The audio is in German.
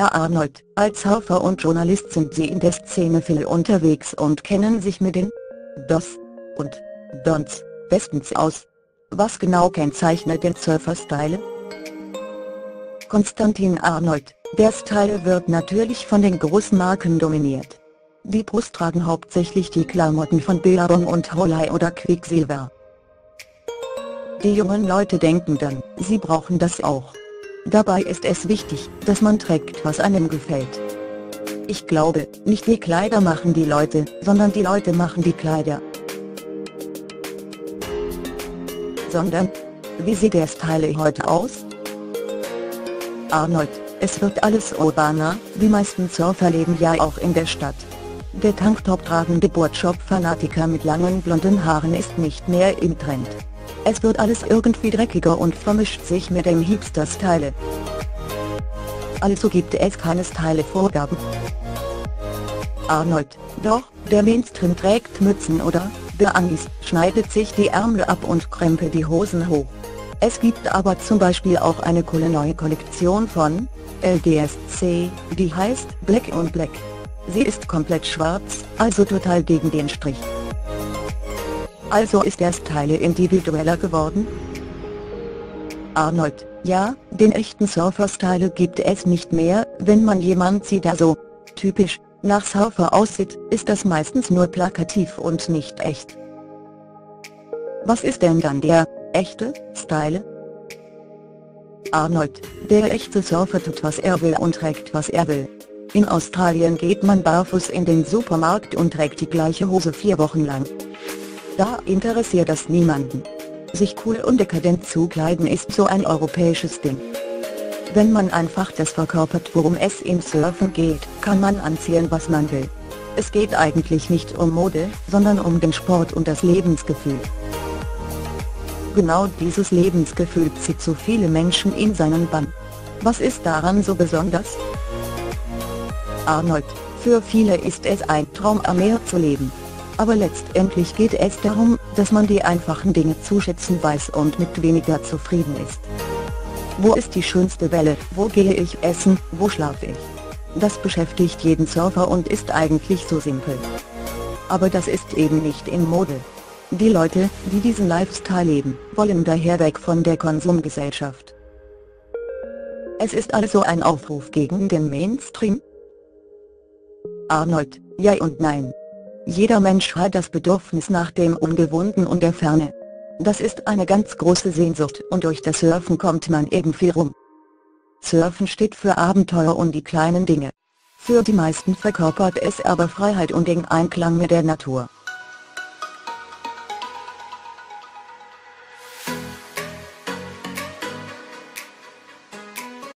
Herr Arnold, als Surfer und Journalist sind Sie in der Szene viel unterwegs und kennen sich mit den Dos und Don'ts bestens aus. Was genau kennzeichnet den Surfer-Style? Konstantin Arnold: Der Style wird natürlich von den großen Marken dominiert. Die Pros tragen hauptsächlich die Klamotten von Billabong und Holley oder Quiksilver. Die jungen Leute denken dann, sie brauchen das auch. Dabei ist es wichtig, dass man trägt, was einem gefällt. Ich glaube, nicht die Kleider machen die Leute, sondern die Leute machen die Kleider. Sondern, wie sieht der Style heute aus? Arnold: Es wird alles urbaner, die meisten Surfer leben ja auch in der Stadt. Der Tanktop tragende Boardshop-Fanatiker mit langen blonden Haaren ist nicht mehr im Trend. Es wird alles irgendwie dreckiger und vermischt sich mit dem Hipster-Style. Also gibt es keine Style-Vorgaben. Arnold: Doch, der Mainstream trägt Mützen oder, der Amis, schneidet sich die Ärmel ab und krempelt die Hosen hoch. Es gibt aber zum Beispiel auch eine coole neue Kollektion von LDSC, die heißt Black on Black. Sie ist komplett schwarz, also total gegen den Strich. Also ist der Style individueller geworden? Arnold: Ja, den echten Surfer-Style gibt es nicht mehr. Wenn man jemand sieht, der so typisch nach Surfer aussieht, ist das meistens nur plakativ und nicht echt. Was ist denn dann der echte Style? Arnold: Der echte Surfer tut, was er will und trägt, was er will. In Australien geht man barfuß in den Supermarkt und trägt die gleiche Hose 4 Wochen lang. Da interessiert das niemanden. Sich cool und dekadent zu kleiden ist so ein europäisches Ding. Wenn man einfach das verkörpert, worum es im Surfen geht, kann man anziehen, was man will. Es geht eigentlich nicht um Mode, sondern um den Sport und das Lebensgefühl. Genau dieses Lebensgefühl zieht so viele Menschen in seinen Bann. Was ist daran so besonders? Arnold: Für viele ist es ein Traum, am Meer zu leben. Aber letztendlich geht es darum, dass man die einfachen Dinge zu schätzen weiß und mit weniger zufrieden ist. Wo ist die schönste Welle, wo gehe ich essen, wo schlafe ich? Das beschäftigt jeden Surfer und ist eigentlich so simpel. Aber das ist eben nicht in Mode. Die Leute, die diesen Lifestyle leben, wollen daher weg von der Konsumgesellschaft. Es ist also ein Aufruf gegen den Mainstream? Arnold: Ja und nein. Jeder Mensch hat das Bedürfnis nach dem Ungewohnten und der Ferne. Das ist eine ganz große Sehnsucht und durch das Surfen kommt man eben viel rum. Surfen steht für Abenteuer und die kleinen Dinge. Für die meisten verkörpert es aber Freiheit und den Einklang mit der Natur.